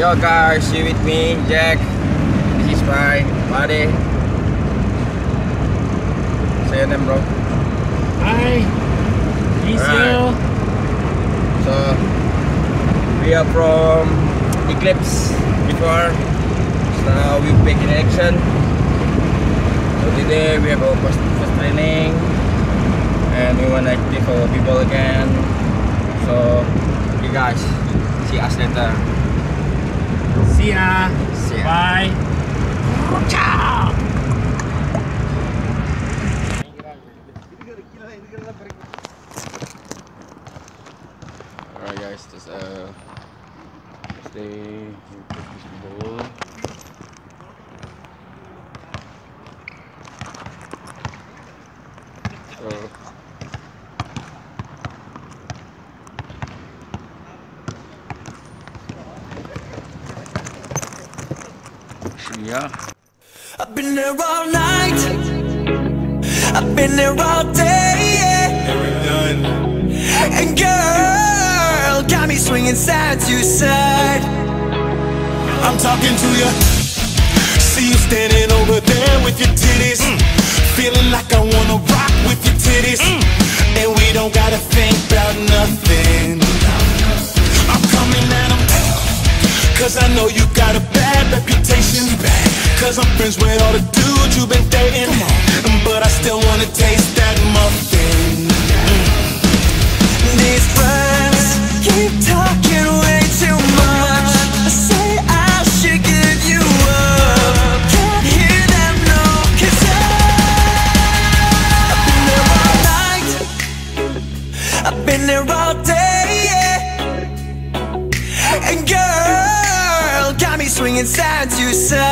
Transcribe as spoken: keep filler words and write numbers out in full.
Yo guys, you with me, Jack. This is my buddy. Say your name, bro. Hi. Miss you. So we are from Eclipse before. So now we back in action. So today we have our first, first training, and we want to active our people again. So you guys, see us later. See ya. See ya. Bye. Ciao. Alright guys, this uh first day we put this bowl. So yeah. I've been there all night, I've been there all day, yeah. And girl, got me swinging side to side. I'm talking to you. See you standing over there with your titties, mm. Feeling like I wanna rock with your titties, mm. And we don't gotta think about nothing. I'm coming at 'em, cause I know you got a bad reputation. Cause I'm friends with all the dudes you've been dating, but I still wanna taste that muffin. These friends keep talking way too much. I say I should give you up, can't hear them no, cause I, I've been there all night, I've been there all day, yeah. And girl, got me swinging side to side.